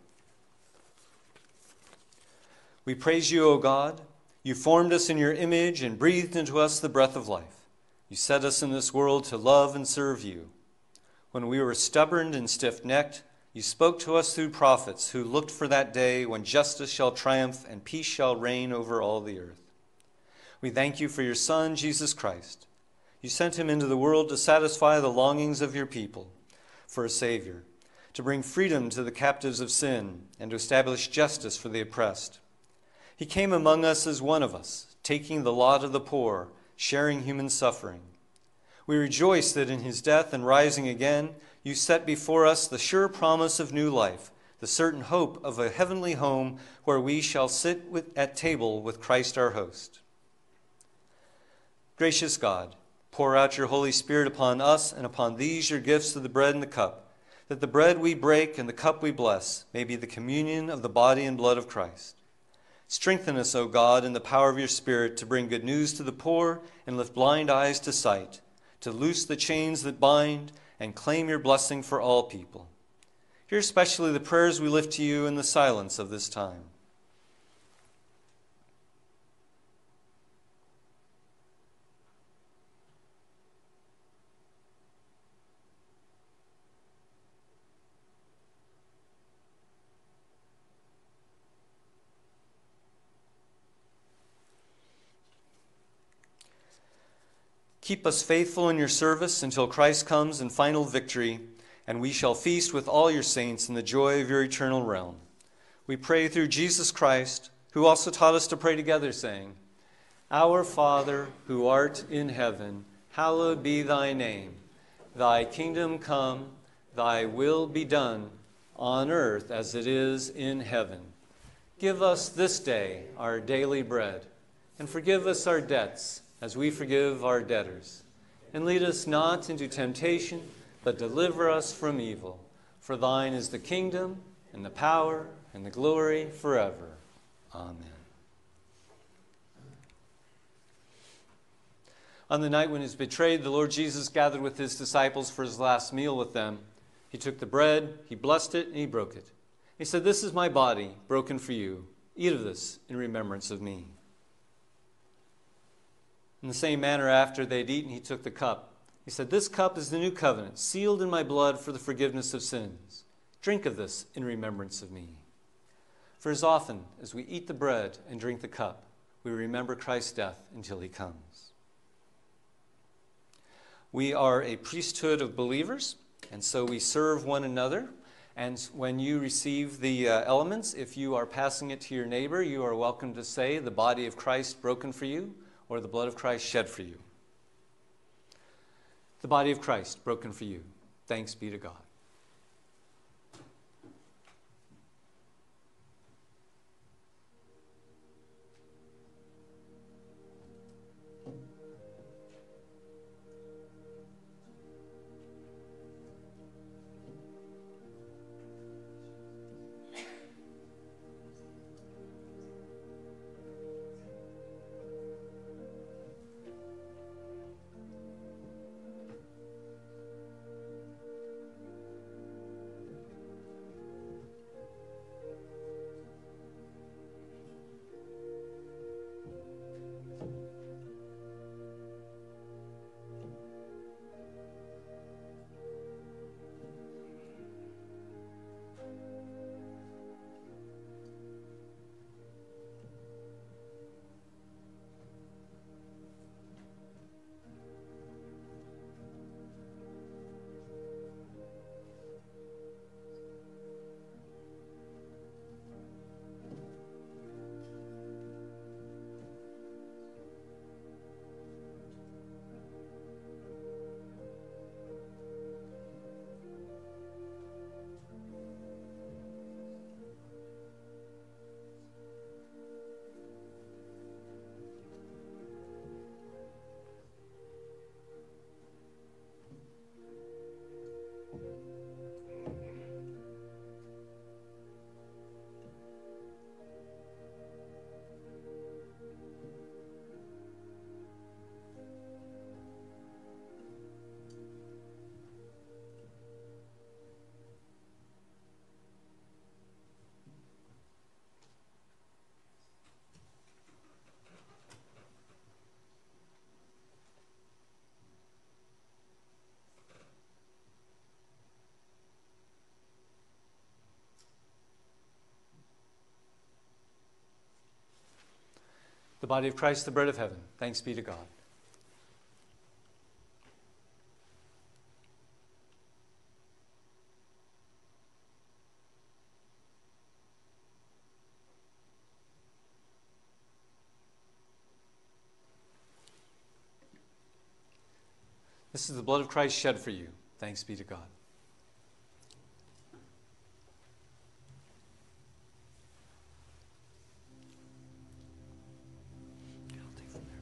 We praise you, O God. You formed us in your image and breathed into us the breath of life. You set us in this world to love and serve you. When we were stubborn and stiff-necked, you spoke to us through prophets who looked for that day when justice shall triumph and peace shall reign over all the earth. We thank you for your Son, Jesus Christ. You sent him into the world to satisfy the longings of your people for a Savior, to bring freedom to the captives of sin, and to establish justice for the oppressed. He came among us as one of us, taking the lot of the poor, sharing human suffering. We rejoice that in his death and rising again, you set before us the sure promise of new life, the certain hope of a heavenly home where we shall sit with, at table with Christ our host. Gracious God, pour out your Holy Spirit upon us and upon these your gifts of the bread and the cup, that the bread we break and the cup we bless may be the communion of the body and blood of Christ. Strengthen us, O God, in the power of your Spirit to bring good news to the poor and lift blind eyes to sight, to loose the chains that bind and claim your blessing for all people. Hear especially the prayers we lift to you in the silence of this time. Keep us faithful in your service until Christ comes in final victory, and we shall feast with all your saints in the joy of your eternal realm. We pray through Jesus Christ, who also taught us to pray together, saying, Our Father, who art in heaven, hallowed be thy name. Thy kingdom come, thy will be done, on earth as it is in heaven. Give us this day our daily bread, and forgive us our debts, as we forgive our debtors. And lead us not into temptation, but deliver us from evil. For thine is the kingdom, and the power, and the glory forever. Amen. On the night when he was betrayed, the Lord Jesus gathered with his disciples for his last meal with them. He took the bread, he blessed it, and he broke it. He said, This is my body, broken for you. Eat of this in remembrance of me. In the same manner, after they had eaten, he took the cup. He said, This cup is the new covenant, sealed in my blood for the forgiveness of sins. Drink of this in remembrance of me. For as often as we eat the bread and drink the cup, we remember Christ's death until he comes. We are a priesthood of believers, and so we serve one another. And when you receive the uh, elements, if you are passing it to your neighbor, you are welcome to say, The body of Christ broken for you, or the blood of Christ shed for you. The body of Christ broken for you. Thanks be to God. body of Christ, the bread of heaven. Thanks be to God. This is the blood of Christ shed for you. Thanks be to God. I'll take from there.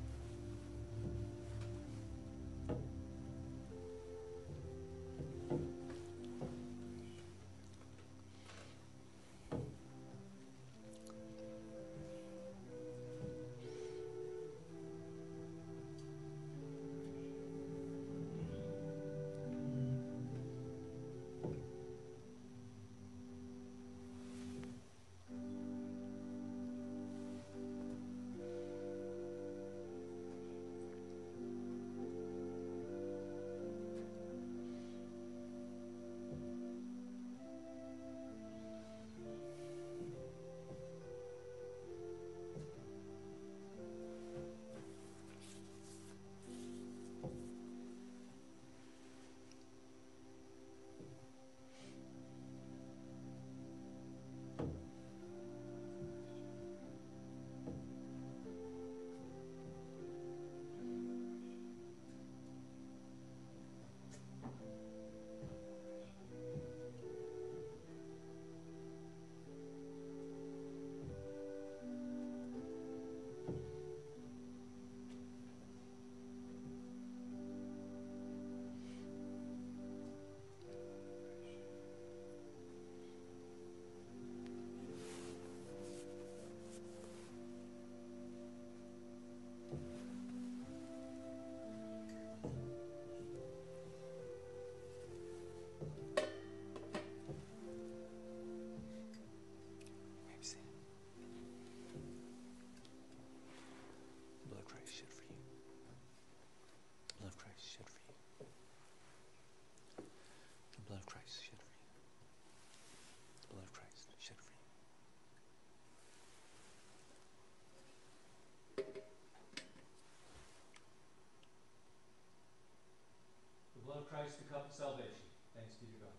Christ, the cup of salvation. Thanks be to God.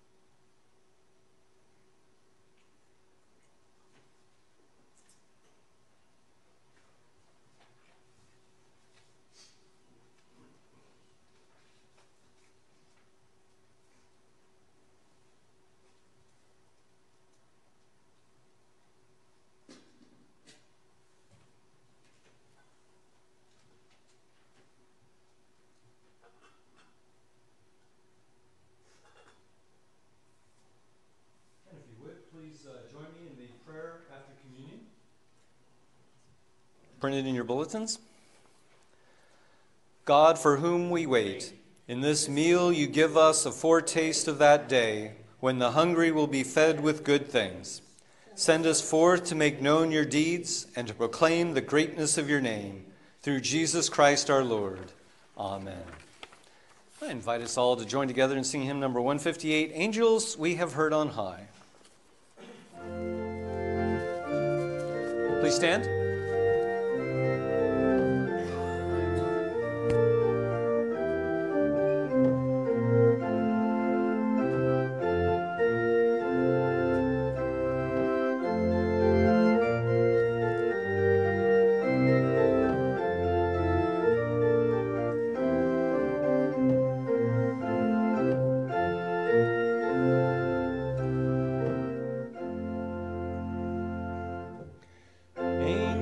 Printed in your bulletins. God, for whom we wait, in this meal you give us a foretaste of that day when the hungry will be fed with good things. Send us forth to make known your deeds and to proclaim the greatness of your name, through Jesus Christ our Lord. Amen. I invite us all to join together and sing hymn number one fifty-eight, Angels We Have Heard on High. Please stand. Angels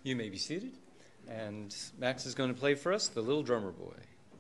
You may be seated. And Max is going to play for us, The Little Drummer Boy.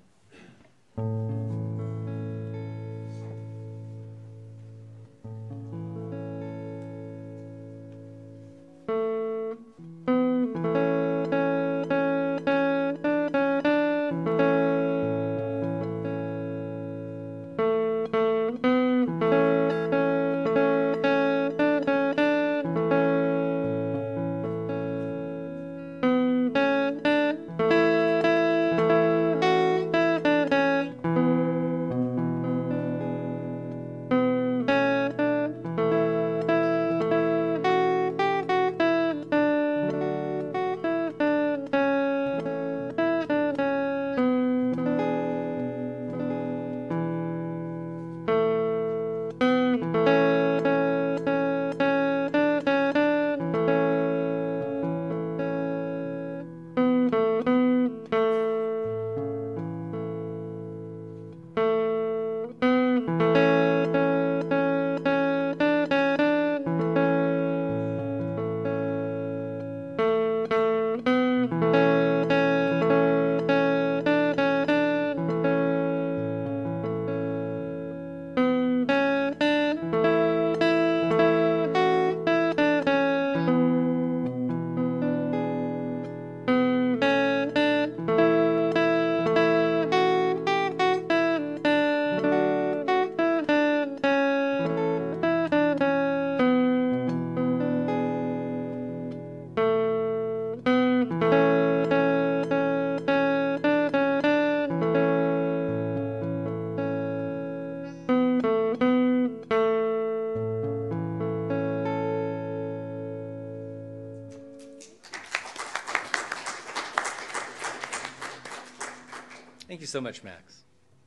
Thank you so much, Max.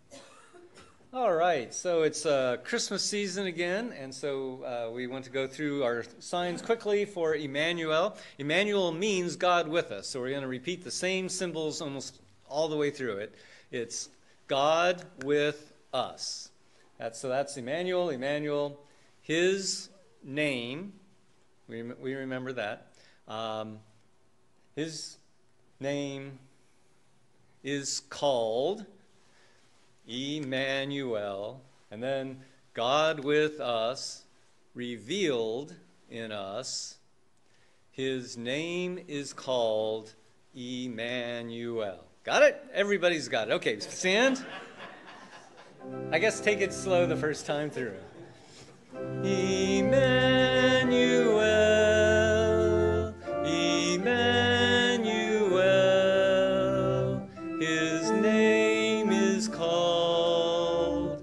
All right, so it's uh, Christmas season again, and so uh, we want to go through our signs quickly for Emmanuel. Emmanuel means God with us, so we're going to repeat the same symbols almost all the way through it. It's God with us. That's, so that's Emmanuel, Emmanuel. His name, we, we remember that. Um, his name is called Emmanuel, and then God with us, revealed in us. His name is called Emmanuel. Got it? Everybody's got it. Okay, stand. I guess take it slow the first time through. Emmanuel, Emmanuel, his name is called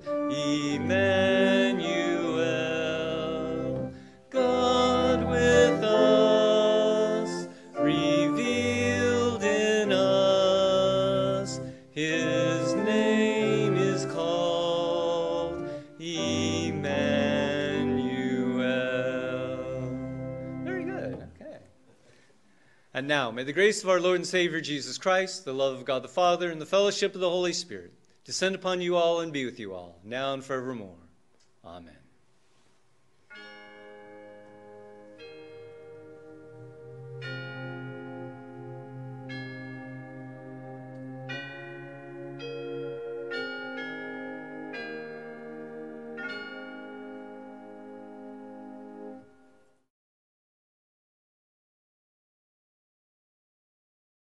Emmanuel. God with us, revealed in us, his name is called Emmanuel. Very good. Okay. And now, may the grace of our Lord and Savior Jesus Christ, the love of God the Father, and the fellowship of the Holy Spirit descend upon you all and be with you all, now and forevermore. Amen.